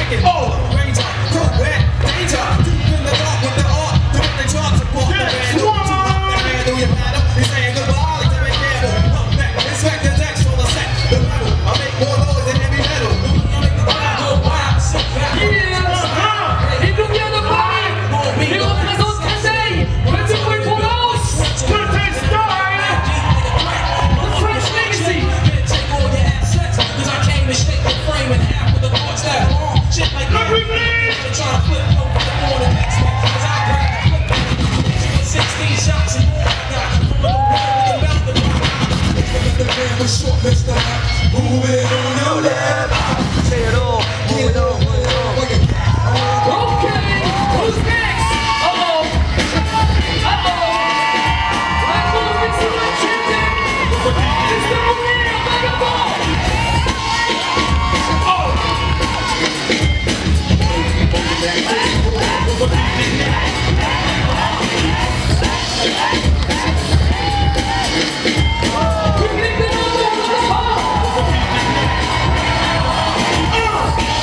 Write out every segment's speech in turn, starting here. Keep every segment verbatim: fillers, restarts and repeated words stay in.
jacket. Oh, Ranger, cool, wet, danger. Deep in the dark with the art. Do what they try to walk the man. Don't you walk the man through your paddle. He's saying goodbye, like to make careful. Pump back, inspect the decks on the set. The metal, I make more noise than heavy metal. I make the crowd go wild, sit back. Yeah, uh-huh. Et donc, bien de Paris, il représente Cathay, petit bruit pour Laos, Cathay Style, the French legacy. Take all your assets, cause I came to shake the frame in half with the thoughts that long. Shit like that. They try to flip over the board and next one, cause I grab the clip. sixteen shots and more I got. From the wall with the belt to the the man was short, Mister Move it on your left. Say it all. Move it on, move it on. Okay, who's next? Uh-oh. Uh-oh. I'm moving to my champion. It's the Mounir, BBoy. Oh. We can get the numbers on the top.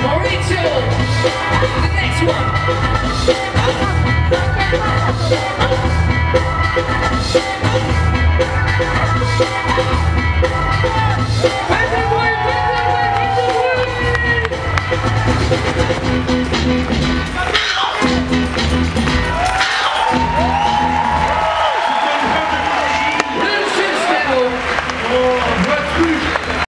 Maurizio, the next one.